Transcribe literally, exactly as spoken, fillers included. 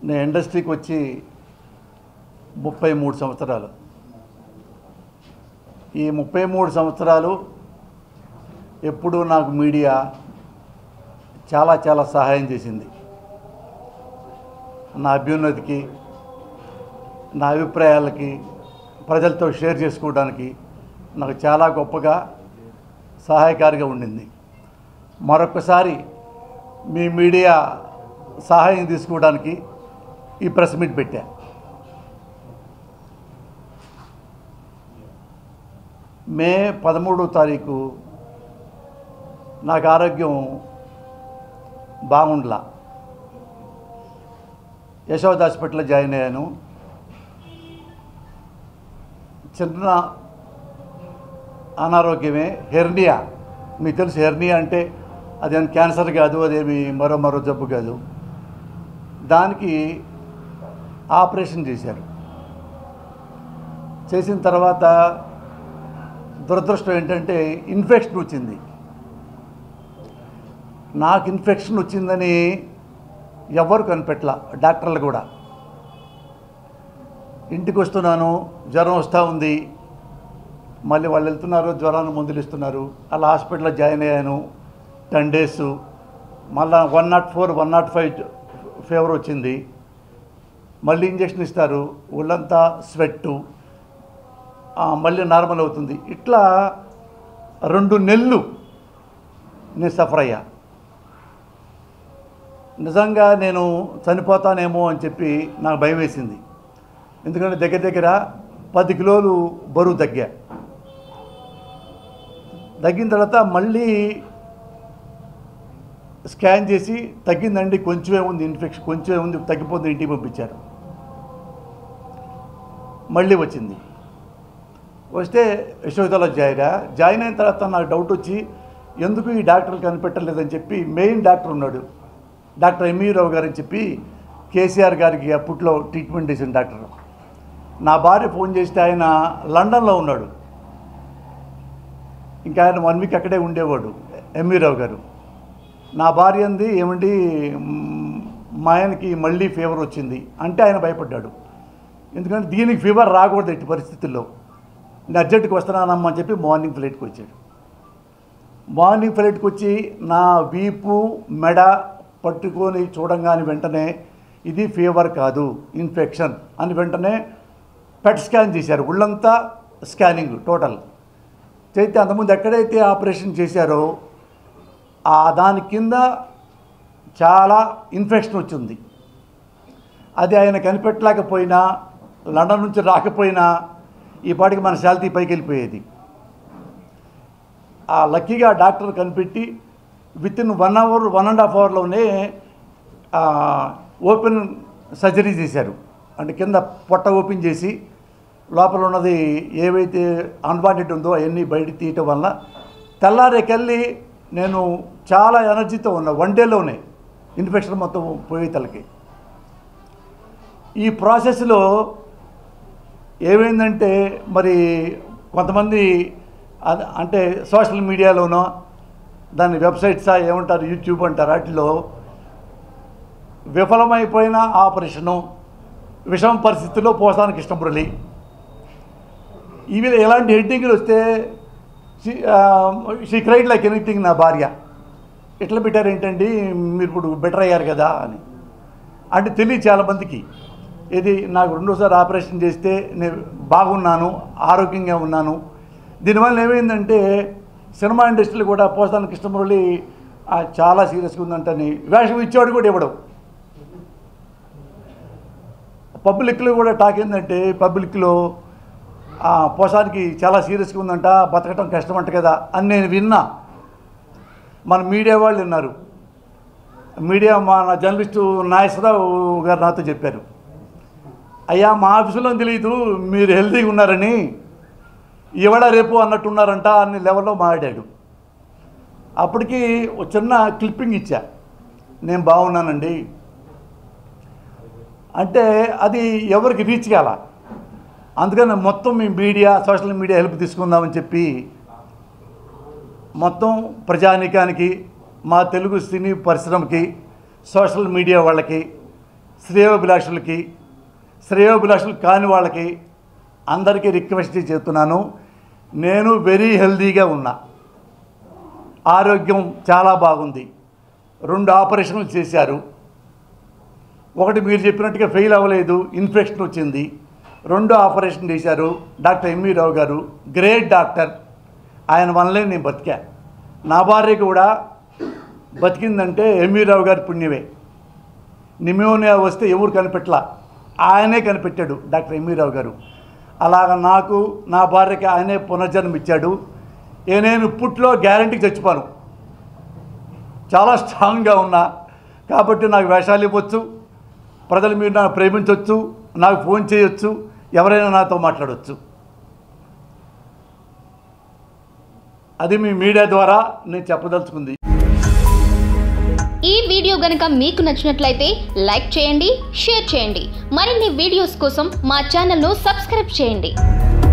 నేను ఇండస్ట్రీకి వచ్చి ముప్పై మూడు సంవత్సరాలు. ఈ ముప్పై మూడు సంవత్సరాలు ఎప్పుడూ నాకు మీడియా చాలా చాలా సహాయం చేసింది. నా అభ్యున్నతికి, నా అభిప్రాయాలకి, ప్రజలతో షేర్ చేసుకోవడానికి నాకు చాలా గొప్పగా సహాయకారిగా ఉండింది. మరొకసారి మీ మీడియా సహాయం తీసుకోవడానికి ఈ ప్రెస్ మీట్ పెట్టా. మే పదమూడో తారీఖు నాకు ఆరోగ్యం బాగుండలా. యశోద హాస్పిటల్లో జాయిన్ అయ్యాను. చిన్న అనారోగ్యమే, హెర్నియా. మీకు తెలుసు హెర్నియా అంటే అదేమి క్యాన్సర్ కాదు, అదేమి మరో మరో జబ్బు కాదు. దానికి ఆపరేషన్ చేశారు. చేసిన తర్వాత దురదృష్టం ఏంటంటే ఇన్ఫెక్షన్ వచ్చింది. నాకు ఇన్ఫెక్షన్ వచ్చిందని ఎవరు కనిపెట్టలా, డాక్టర్లు కూడా. ఇంటికి వస్తున్నాను, జ్వరం వస్తూ ఉంది. మళ్ళీ వాళ్ళు వెళ్తున్నారు, జ్వరాన్ని మందులు ఇస్తున్నారు. అలా హాస్పిటల్లో జాయిన్ అయ్యాను. టెన్ డేస్ మళ్ళీ one nought four one nought five fever వచ్చింది. మళ్ళీ ఇంజక్షన్ ఇస్తారు, ఒళ్ళంతా స్వెట్టు, మళ్ళీ నార్మల్ అవుతుంది. ఇట్లా రెండు నెలలు నేను సఫర్ అయ్యా. నిజంగా నేను చనిపోతానేమో అని చెప్పి నాకు భయం వేసింది. ఎందుకంటే దగ్గర దగ్గర పది కిలోలు బరువు తగ్గా. తగ్గిన తర్వాత మళ్ళీ స్కాన్ చేసి తగ్గిందండి, కొంచెమే ఉంది ఇన్ఫెక్షన్, కొంచెమే ఉంది, తగ్గిపోతుంది, ఇంటికి పంపించారు. మళ్ళీ వచ్చింది. వస్తే యశోదలో జాయిన్ జాయిన్ అయిన తర్వాత నాకు డౌట్ వచ్చి ఎందుకు ఈ డాక్టర్లు కనిపెట్టలేదని చెప్పి మెయిన్ డాక్టర్ ఉన్నాడు, డాక్టర్ ఎంఈ రావు గారు అని చెప్పి కేసీఆర్ గారికి అప్పట్లో ట్రీట్మెంట్ చేసిన డాక్టర్. నా భార్య ఫోన్ చేస్తే ఆయన లండన్లో ఉన్నాడు. ఇంకా ఆయన వన్ వీక్ అక్కడే ఉండేవాడు ఎంఈ రావు గారు. నా భార్య అంది, ఏమండి మా ఆయనకి మళ్ళీ ఫీవర్ వచ్చింది అంటే ఆయన భయపడ్డాడు. ఎందుకంటే దీనికి ఫీవర్ రాకూడదు ఎట్టి పరిస్థితుల్లో. నేను అర్జెంటుకి వస్తున్నానమ్మా అని చెప్పి మార్నింగ్ ఫ్లైట్కి వచ్చాడు. మార్నింగ్ ఫ్లైట్కి వచ్చి నా వీపు మెడ పట్టుకొని చూడంగానే వెంటనే ఇది ఫీవర్ కాదు, ఇన్ఫెక్షన్ అని వెంటనే పెట్ స్కాన్ చేశారు. ఒళ్ళంతా స్కానింగ్ టోటల్ చేస్తే అంతకుముందు ఎక్కడైతే ఆపరేషన్ చేశారో ఆ దాని కింద చాలా ఇన్ఫెక్షన్ వచ్చింది. అది ఆయన కనిపెట్టలేకపోయినా, లండన్ నుంచి రాకపోయినా ఈ పాటికి మన శాలరీ పైకి వెళ్ళిపోయేది. ఆ లక్కీగా డాక్టర్ కనిపెట్టి within one hour one and half అవర్లోనే ఓపెన్ సర్జరీ చేశారు. అంటే కింద పొట్ట ఓపెన్ చేసి లోపల ఉన్నది ఏవైతే అన్వాంటెడ్ ఉందో అవన్నీ బయట తీయటం వల్ల తెల్లారేకెళ్ళి నేను చాలా ఎనర్జీతో ఉన్నా. వన్ డేలోనే ఇన్ఫెక్షన్ మొత్తం పోయే తలకి. ఈ ప్రాసెస్లో ఏమైందంటే మరి కొంతమంది అంటే సోషల్ మీడియాలోనో దాని వెబ్సైట్సా ఏమంటారు, యూట్యూబ్ అంటారు, వాటిలో విఫలమైపోయిన ఆపరేషను, విషమ పరిస్థితుల్లో పోసాని కృష్ణ మురళి, ఇవి ఎలాంటి హెడ్డింగ్లు వస్తే షీ క్రైడ్ లైక్ ఎనీథింగ్ నా భార్య. ఎట్లా పెట్టారు ఏంటండి మీరు ఇప్పుడు బెటర్ అయ్యారు కదా అని. అంటే తెలియదు చాలామందికి. ఇది నాకు రెండోసారి ఆపరేషన్ చేస్తే నేను బాగున్నాను, ఆరోగ్యంగా ఉన్నాను. దీనివల్ల ఏమైందంటే సినిమా ఇండస్ట్రీలో కూడా పోసాని కృష్ణ మురళి చాలా సీరియస్గా ఉందంటని వేషం ఇచ్చేవాడు కూడా ఇవ్వడం. పబ్లిక్లో కూడా టాక్ ఏంటంటే పబ్లిక్లో పోసానికి చాలా సీరియస్గా ఉందంట, బతకటం కష్టమంట కదా అని నేను విన్నా. మన మీడియా వాళ్ళు విన్నారు. మీడియా మా నా జర్నలిస్టు నాగేశ్వరరావు గారు నాతో చెప్పారు, అయ్యా మా ఆఫీసులో తెలియదు మీరు హెల్తీగా ఉన్నారని, ఇవాళ రేపు అన్నట్టున్నారంట అన్ని లెవెల్లో మాట్లాడాడు. అప్పటికి ఒక చిన్న క్లిప్పింగ్ ఇచ్చా, నేను బాగున్నానండి అంటే అది ఎవరికి రీచ్ కాల. అందుకని మొత్తం మీ మీడియా సోషల్ మీడియా హెల్ప్ తీసుకుందామని చెప్పి మొత్తం ప్రజానీకానికి, మా తెలుగు సినీ పరిశ్రమకి, సోషల్ మీడియా వాళ్ళకి శ్రేయోభిలాషులకి శ్రేయోభిలాషులు కాని వాళ్ళకి అందరికీ రిక్వెస్ట్ చేస్తున్నాను. నేను వెరీ హెల్దీగా ఉన్నా, ఆరోగ్యం చాలా బాగుంది. రెండు ఆపరేషన్లు చేశారు. ఒకటి మీరు చెప్పినట్టుగా ఫెయిల్ అవ్వలేదు, ఇన్ఫెక్షన్ వచ్చింది. రెండు ఆపరేషన్ చేశారు డాక్టర్ ఎంవి రావు గారు, గ్రేట్ డాక్టర్. ఆయన వల్లే నేను బతికా. నా భార్య కూడా బతికిందంటే ఎంవి రావు గారి పుణ్యమే. నిమోనియా వస్తే ఎవరు కనిపెట్టలా, ఆయనే కనిపెట్టాడు డాక్టర్ ఎంవి రావు గారు. అలాగ నాకు నా భార్యకి ఆయనే పునర్జన్మ ఇచ్చాడు. ఏ నేను ఇప్పట్లో గ్యారంటీకి చచ్చిపోను, చాలా స్ట్రాంగ్గా ఉన్నా. కాబట్టి నాకు వేషాలు ఇవ్వచ్చు, ప్రజలు మీరు నన్ను ప్రేమించవచ్చు, నాకు ఫోన్ చేయొచ్చు, ఎవరైనా నాతో మాట్లాడవచ్చు. అది మీ మీడియా ద్వారా నేను చెప్పదలుచుకుంది. ఈ వీడియో గనుక మీకు నచ్చినట్లయితే లైక్ చేయండి, షేర్ చేయండి. మరిన్ని వీడియోస్ కోసం మా ఛానల్ను సబ్స్క్రైబ్ చేయండి.